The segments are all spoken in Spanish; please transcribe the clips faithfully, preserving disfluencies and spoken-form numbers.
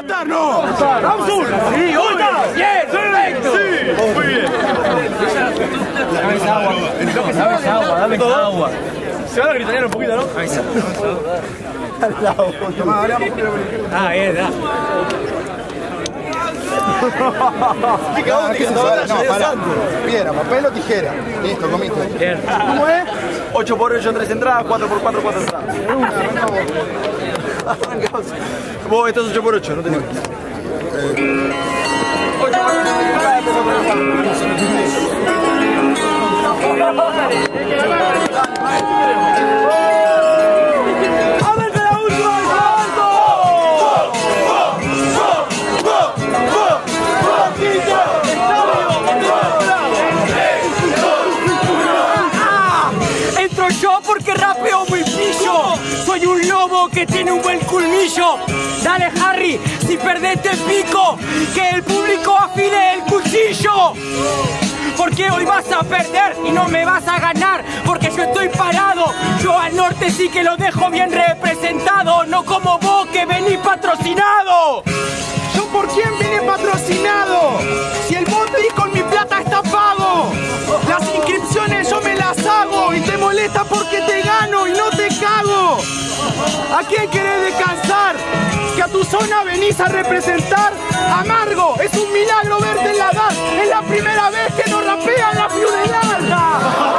Qatar? No. Vamos una. Sí, una. Bien, perfecto. Sí, muy bien. Dame esa agua. Dame esa agua, dame esa agua. Se van a gritanear un poquito, ¿no? Ahí está. Ah, bien, da. No, pará. Piedra, papel o tijera. Listo, comiste. Bien. ¿Cómo es? ocho por ocho, tres entradas, cuatro por cuatro, cuatro entradas. Vos, esto es ocho por ocho, no tenés. ocho por ocho, porque rapeo muy pillo. Soy un lobo que tiene un buen culmillo. Dale, Harry, si perdés te pico, que el público afile el cuchillo. Porque hoy vas a perder y no me vas a ganar, porque yo estoy parado. Yo al norte sí que lo dejo bien representado, no como vos que venís patrocinado. ¿Yo por quién vine patrocinado? Si el bondi con mi plata está pago. Las inscripciones yo me las hago y te molesta porque te gano y no te cago. ¿A quién querés descansar? Que a tu zona venís a representar. Amargo, es un milagro verte en la edad. Es la primera vez que nos rapean la Fiudelar.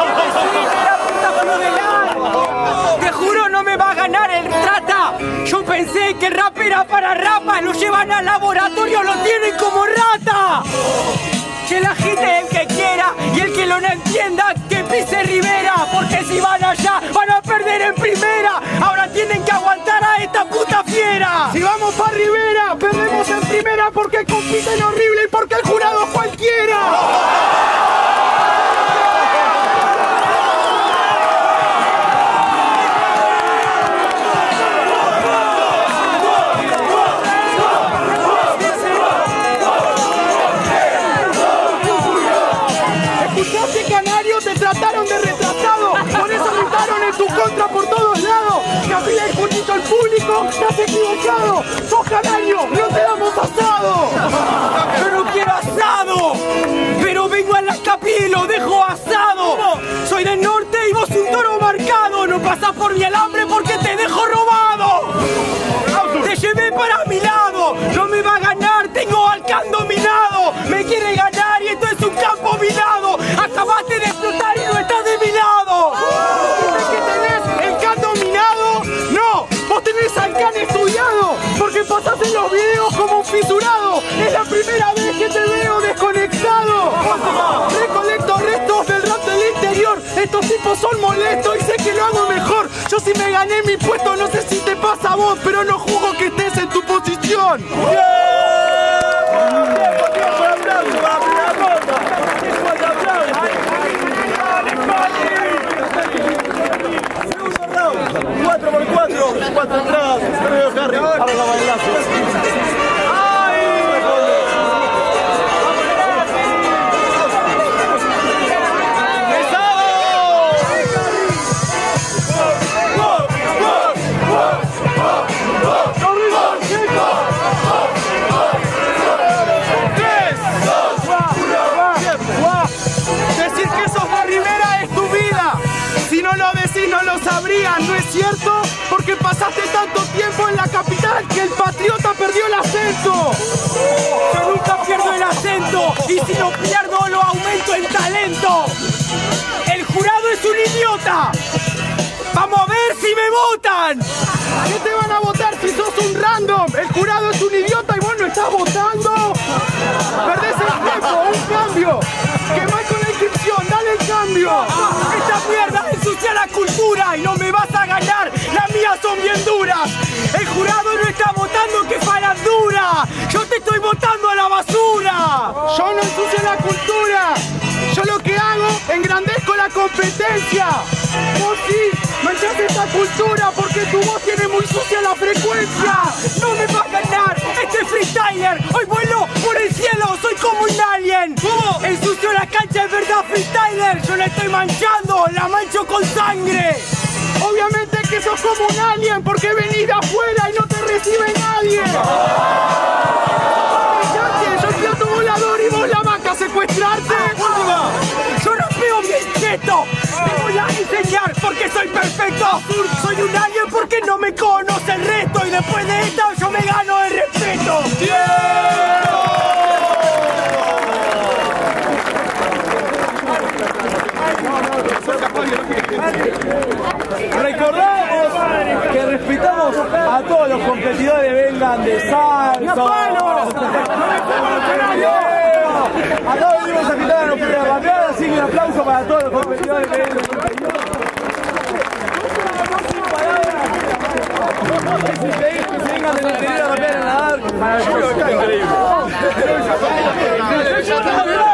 Te juro no me va a ganar el trata. Yo pensé que el rap era para rapas. Lo llevan al laboratorio, lo tienen como rata. Que la agite el que quiera y el que lo no entienda que pise Rivera, porque si van allá van a perder en primera. Ahora tienen que aguantar a esta puta fiera. Si vamos pa' Rivera, perdemos en primera porque compiten horrible y porque el jurado es cualquiera. Escuchaste, canario, te trataron de retrasado. Por eso gritaron en tu contra por todos lados. Que afila el puñito al público, te has equivocado. Sos canario, no te damos asado. Yo no quiero asado, pero vengo a la capi y lo dejo asado. Soy del norte y vos un toro marcado. No pasas por mi alambre porque te dejo robado. Te llevé para mi lado, no me va a ganar, tengo al can dominado. Me quiere ganar y esto es un campo minado. Acabaste de explotar y no estás de mi lado. ¿Dices que tenés el can dominado? No, vos tenés al can estudiado, porque pasás en los videos como un fisurado. Es la primera vez que te veo desconectado. Recolecto restos del rap del interior. Estos tipos son molestos y sé que lo hago mejor. Yo sí me gané mi puesto, no sé si te pasa a vos, pero no juzgo que estés en tu posición. cuatro por cuatro, cuatro entradas, premio Harry, ahora la bailazo. Decir que sos de Rivera es tu vida. Si no lo decís no lo sabrían, ¿no es cierto? Porque pasaste tanto tiempo en la capital que el patriota perdió el acento. Yo nunca pierdo el acento y si lo pierdo lo aumento en talento. El jurado es un idiota. Vamos a ver si me votan. ¿Qué te van a votar si sos un random? El jurado es un idiota y vos no estás votando. Perdés el tiempo, un cambio. Que mal con la inscripción, dale el cambio. Esta mierda ensucia la cultura y no me vas a ganar. Las mías son bien duras. El jurado no está votando que falandura. Yo te estoy votando a la basura. Yo no ensucio la cultura. Yo lo que hago, engrandezco la competencia. Vos sí, manchaste esta cultura porque tu voz tiene muy sucia la frecuencia. No me va a ganar este freestyler. Hoy vuelo por el cielo, soy como un alien. ¿Cómo? Ensucio la cancha, es verdad, freestyler. Yo la estoy manchando, la mancho con sangre. Obviamente que sos como un alien porque venís de afuera y no te recibe nadie. plagiar porque soy perfecto. Soy un alien porque no me conoce el resto. Y después de esta yo me gano el respeto. Recordamos que respetamos a todos los competidores, vengan de salsa. Acá venimos a quitar a los rapear, así que un aplauso para todos los competidores que vienen. Es increíble que se vengan del interior a rapear en la arca. Increíble.